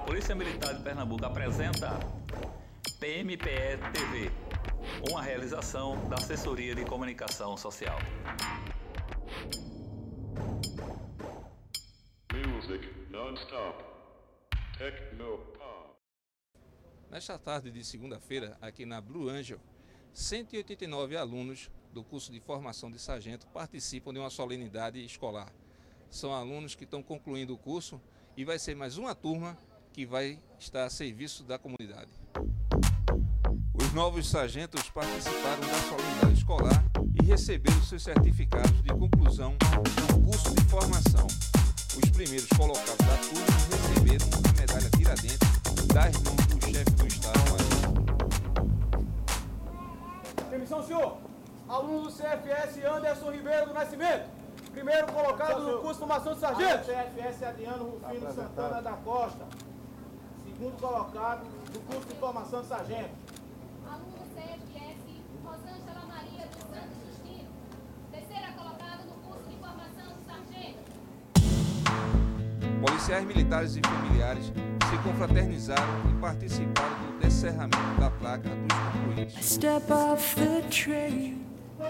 Polícia Militar de Pernambuco apresenta PMPE TV, uma realização da Assessoria de Comunicação Social. Music non-stop. Techno pop. Nesta tarde de segunda-feira, aqui na Blue Angel, 189 alunos do curso de formação de sargento participam de uma solenidade escolar. São alunos que estão concluindo o curso e vai ser mais uma turma que vai estar a serviço da comunidade. Os novos sargentos participaram da solenidade escolar e receberam seus certificados de conclusão do curso de formação. Os primeiros colocados da turma receberam a medalha Tiradentes das mãos do chefe do Estado. Permissão, senhor. Aluno do CFS Anderson Ribeiro do Nascimento. Primeiro colocado no curso de formação de sargento. CFS Adriano Rufino Santana da Costa. Segundo colocado no curso de formação de sargento. Aluno do CFS Rosângela Maria dos Santos Justino. Terceira colocada no curso de formação de sargento. Policiais militares e familiares se confraternizaram e participaram do descerramento da placa dos concluídos. Step off the train.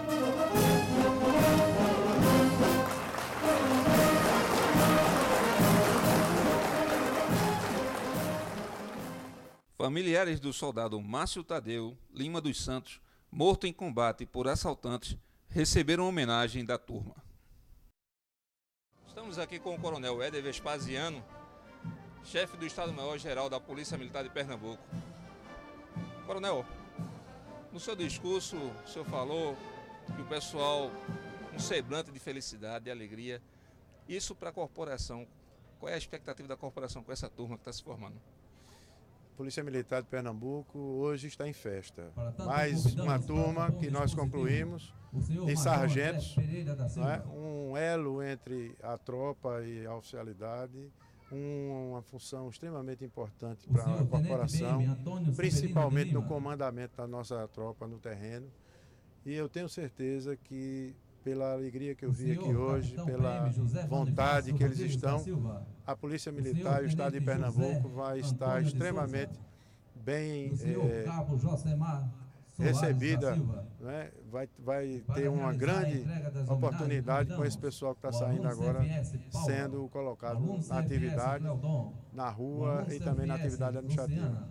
Familiares do soldado Márcio Tadeu Lima dos Santos, morto em combate por assaltantes, receberam homenagem da turma. Estamos aqui com o coronel Éder Vespasiano, chefe do Estado-Maior-Geral da Polícia Militar de Pernambuco. Coronel, no seu discurso, o senhor falou que o pessoal, um semblante de felicidade, de alegria. Isso para a corporação, qual é a expectativa da corporação com essa turma que está se formando? A Polícia Militar de Pernambuco hoje está em festa. Mais uma turma que nós concluímos em sargentos, né? Um elo entre a tropa e a oficialidade, uma função extremamente importante para a corporação, principalmente no comandamento da nossa tropa no terreno. E eu tenho certeza que, pela alegria que eu vi aqui hoje, pela vontade que eles estão, a Polícia Militar e o Estado de Pernambuco vai estar extremamente bem recebida, né? Vai ter uma grande oportunidade com esse pessoal que está saindo agora, sendo colocado na atividade, na rua e também na atividade administrativa.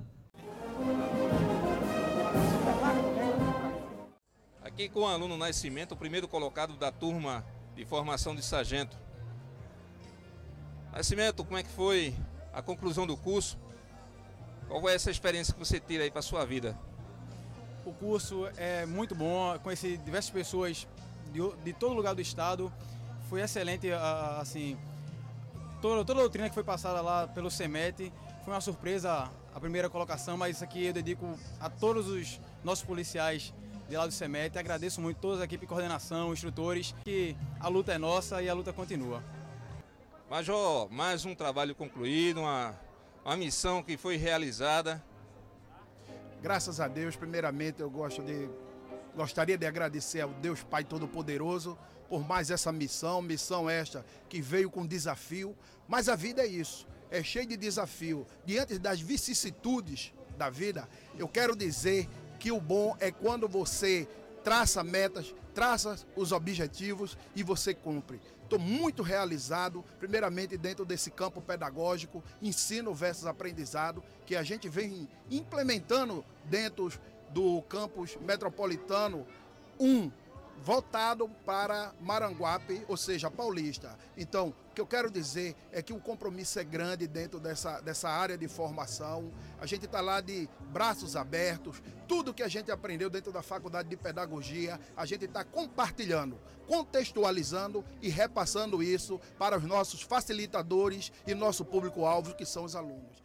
Aqui com o aluno Nascimento, o primeiro colocado da turma de formação de sargento. Nascimento, como é que foi a conclusão do curso? Qual é essa experiência que você tira aí para a sua vida? O curso é muito bom, conheci diversas pessoas de todo lugar do estado. Foi excelente, assim, toda a doutrina que foi passada lá pelo CEMET. Foi uma surpresa a primeira colocação, mas isso aqui eu dedico a todos os nossos policiais de lá do CEMET. Agradeço muito toda a equipe de coordenação, instrutores, que a luta é nossa e a luta continua. Major, mais um trabalho concluído, uma missão que foi realizada. Graças a Deus, primeiramente eu gostaria de agradecer ao Deus Pai Todo-Poderoso por mais essa missão esta que veio com desafio, mas a vida é isso, é cheio de desafio. Diante das vicissitudes da vida, eu quero dizer que o bom é quando você traça metas, traça os objetivos e você cumpre. Estou muito realizado, primeiramente dentro desse campo pedagógico, ensino versus aprendizado, que a gente vem implementando dentro do campus metropolitano 1, voltado para Maranguape, ou seja, Paulista. Então, o que eu quero dizer é que o compromisso é grande dentro dessa área de formação. A gente está lá de braços abertos. Tudo que a gente aprendeu dentro da Faculdade de Pedagogia, a gente está compartilhando, contextualizando e repassando isso para os nossos facilitadores e nosso público-alvo, que são os alunos.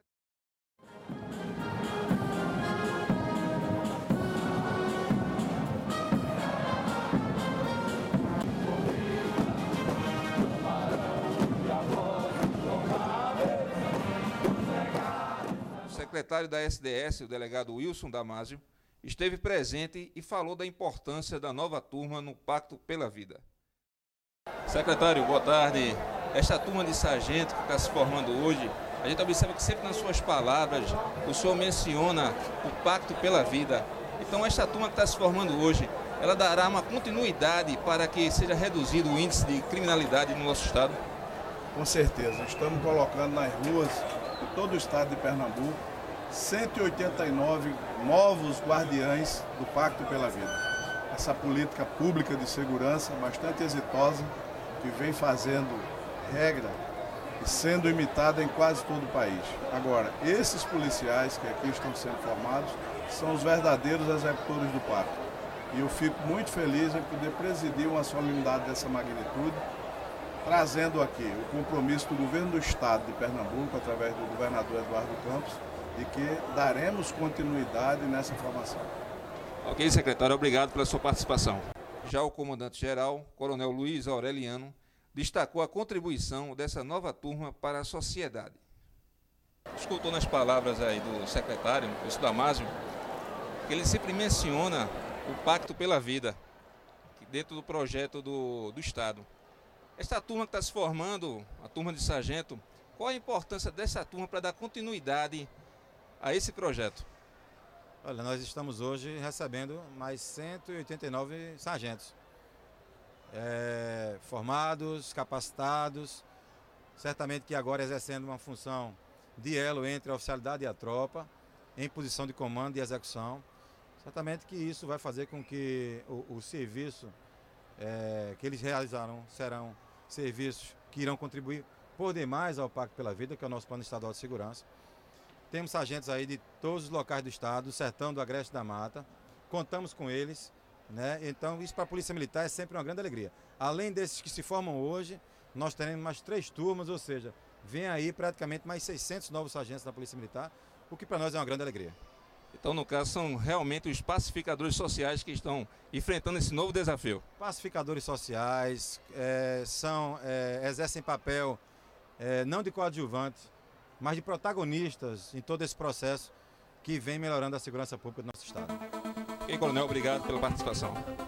O secretário da SDS, o delegado Wilson Damásio, esteve presente e falou da importância da nova turma no Pacto pela Vida. Secretário, boa tarde. Esta turma de sargento que está se formando hoje, A gente observa que sempre nas suas palavras o senhor menciona o Pacto pela Vida. Então esta turma que está se formando hoje, ela dará uma continuidade para que seja reduzido o índice de criminalidade no nosso estado? Com certeza, estamos colocando nas ruas de todo o estado de Pernambuco 189 novos guardiães do Pacto pela Vida. Essa política pública de segurança bastante exitosa, que vem fazendo regra e sendo imitada em quase todo o país. Agora, esses policiais que aqui estão sendo formados são os verdadeiros executores do pacto. E eu fico muito feliz em poder presidir uma solenidade dessa magnitude, trazendo aqui o compromisso do governo do estado de Pernambuco, através do governador Eduardo Campos, de que daremos continuidade nessa formação. Ok, secretário, obrigado pela sua participação. Já o comandante-geral, Coronel Luiz Aureliano, destacou a contribuição dessa nova turma para a sociedade. Escutou nas palavras aí do secretário, o Damásio, que ele sempre menciona o Pacto pela Vida, dentro do projeto do Estado. Esta turma que está se formando, a turma de sargento, qual a importância dessa turma para dar continuidade a esse projeto? Olha, nós estamos hoje recebendo mais 189 sargentos, formados, capacitados, certamente que agora exercendo uma função de elo entre a oficialidade e a tropa, em posição de comando e execução. Certamente que isso vai fazer com que o serviço que eles realizarão serão serviços que irão contribuir por demais ao Pacto pela Vida, que é o nosso Plano Estadual de Segurança. Temos sargentos aí de todos os locais do estado, do sertão, do Agreste da Mata. Contamos com eles, né? Então isso para a Polícia Militar é sempre uma grande alegria. Além desses que se formam hoje, nós teremos mais 3 turmas, ou seja, vem aí praticamente mais 600 novos sargentos da Polícia Militar, o que para nós é uma grande alegria. Então, no caso, são realmente os pacificadores sociais que estão enfrentando esse novo desafio. Pacificadores sociais exercem papel não de coadjuvante, mas de protagonistas em todo esse processo que vem melhorando a segurança pública do nosso estado. Ok, coronel, obrigado pela participação.